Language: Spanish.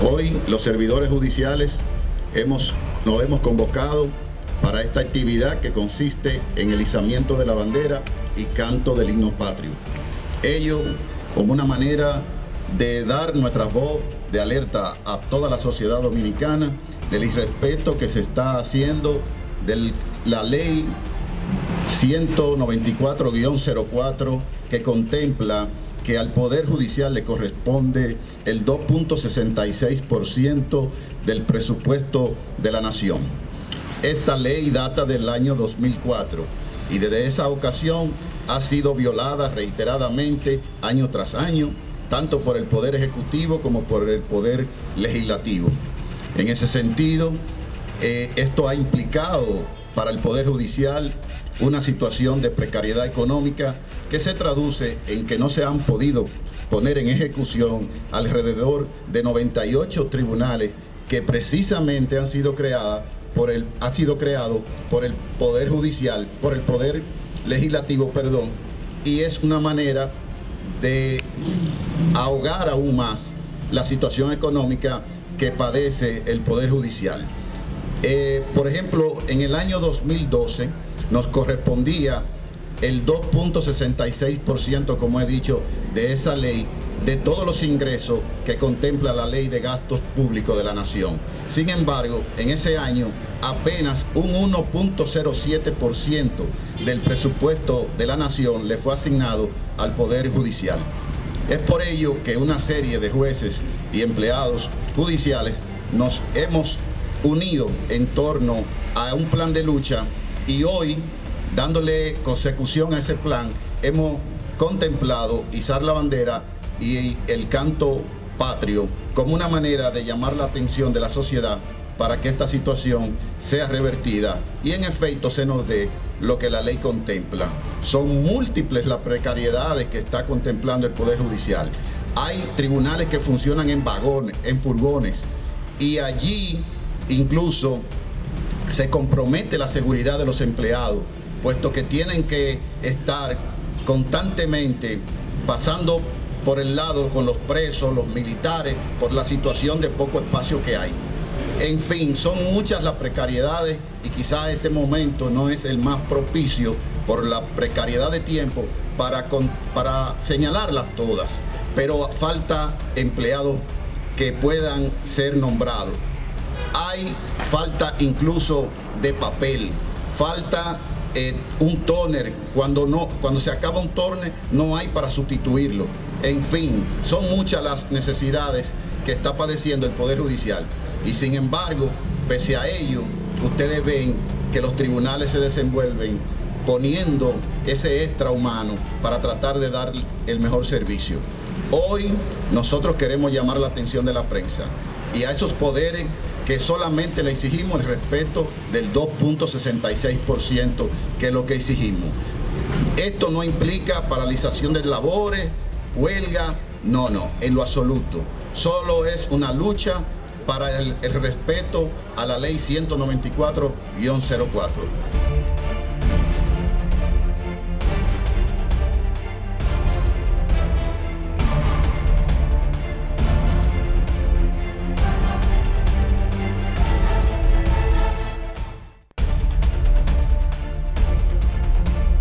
Hoy los servidores judiciales nos hemos convocado para esta actividad que consiste en el izamiento de la bandera y canto del himno patrio. Ello como una manera de dar nuestra voz de alerta a toda la sociedad dominicana del irrespeto que se está haciendo de la ley 194-04 que contempla que al Poder Judicial le corresponde el 2.66% del presupuesto de la nación. Esta ley data del año 2004 y desde esa ocasión ha sido violada reiteradamente año tras año, tanto por el Poder Ejecutivo como por el Poder Legislativo. En ese sentido, esto ha implicado para el Poder Judicial una situación de precariedad económica que se traduce en que no se han podido poner en ejecución alrededor de 98 tribunales que precisamente han sido creados por el Poder Judicial, por el Poder Legislativo, perdón, y es una manera de ahogar aún más la situación económica que padece el Poder Judicial. Por ejemplo, en el año 2012 nos correspondía el 2.66%, como he dicho, de esa ley, de todos los ingresos que contempla la Ley de Gastos Públicos de la Nación. Sin embargo, en ese año apenas un 1.07% del presupuesto de la Nación le fue asignado al Poder Judicial. Es por ello que una serie de jueces y empleados judiciales nos hemos unido en torno a un plan de lucha y hoy, dándole consecución a ese plan, hemos contemplado izar la bandera y el canto patrio como una manera de llamar la atención de la sociedad para que esta situación sea revertida y en efecto se nos dé lo que la ley contempla. Son múltiples las precariedades que está contemplando el Poder Judicial. Hay tribunales que funcionan en vagones, en furgones, y allí incluso se compromete la seguridad de los empleados, puesto que tienen que estar constantemente pasando por el lado con los presos, los militares, por la situación de poco espacio que hay. En fin, son muchas las precariedades y quizás este momento no es el más propicio por la precariedad de tiempo para señalarlas todas, pero falta empleados que puedan ser nombrados. Hay falta incluso de papel, falta un tóner, cuando se acaba un tóner no hay para sustituirlo. En fin, son muchas las necesidades que está padeciendo el Poder Judicial y sin embargo, pese a ello, ustedes ven que los tribunales se desenvuelven poniendo ese extra humano para tratar de dar el mejor servicio. Hoy nosotros queremos llamar la atención de la prensa y a esos poderes que solamente le exigimos el respeto del 2.66%, que es lo que exigimos. Esto no implica paralización de labores, huelga, no, en lo absoluto. Solo es una lucha para el respeto a la ley 194-04.